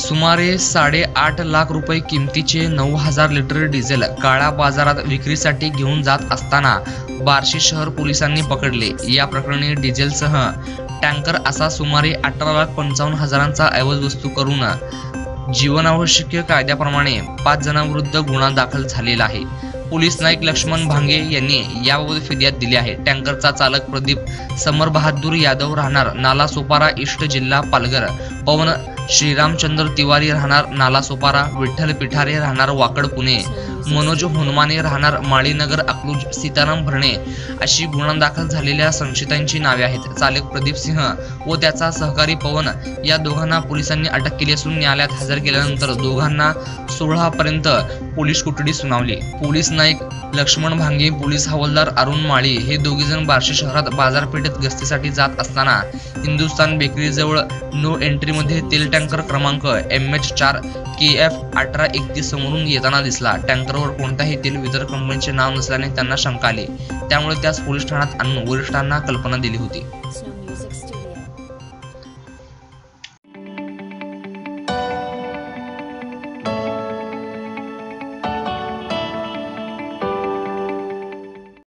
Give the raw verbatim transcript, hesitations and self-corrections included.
सुमारे साडेआठ लाख रुपये किमतीचे नऊ हजार लिटर डिझेल काळ्या बाजारात विक्रीसाठी घेऊन जात असताना बार्शी शहर पोलिसांनी पकडले। या प्रकरणी डिझेलसह टँकर असा सुमारे अठरा लाख पंचावन्न हजारांचा ऐवज वस्तू करून जीवनावश्यक कायद्याप्रमाणे पाच जणांविरुद्ध गुन्हा दाखल झालेला आहे। पोलीस नाईक लक्ष्मण भांगे यांनी याबाबत फिर्याद दिली आहे। टँकरचा चालक प्रदीप समर बहादूर यादव राहणार नाला सोपारा ईस्ट जिल्हा पालघर, पवन श्रीरामचंद्र तिवारी राहणार नाला सोपारा, विठ्ठल पिठारे राहणार वाकड पुणे, मनोज हुनमाने राहणार माळीनगर अकलूज, सीताराम भरणे अशी गुन्हा दाखल झालेल्या संशयितांची नावे आहेत। चालक प्रदीप सिंह व त्याचा सहकारी पवन या दोघांना पोलिसांनी अटक केली असून न्यायालयात हजर केल्यानंतर दोघांना सोळा पर्यंत पोलीस कोठडी सुनावली। पोलीस नाईक लक्ष्मण भांगे, पोलीस हवालदार अरुण माळी हे दोघेजण बार्शी शहरात बाजारपेठेत गस्तीसाठी जात असताना हिंदुस्थान बेकरी जवळ नो एंट्री मध्ये तेल टँकर क्रमांक एम एच चार के एफ अठरा एकतीस समोरून येताना दिसला। टँकरवर कोणत्याही तेल वितरक कंपनीचे नाव नसल्याने त्यांना शंका आली, त्यामुळे त्यास पोलीस ठाण्यात आणून वरिष्ठांना कल्पना दिली होती।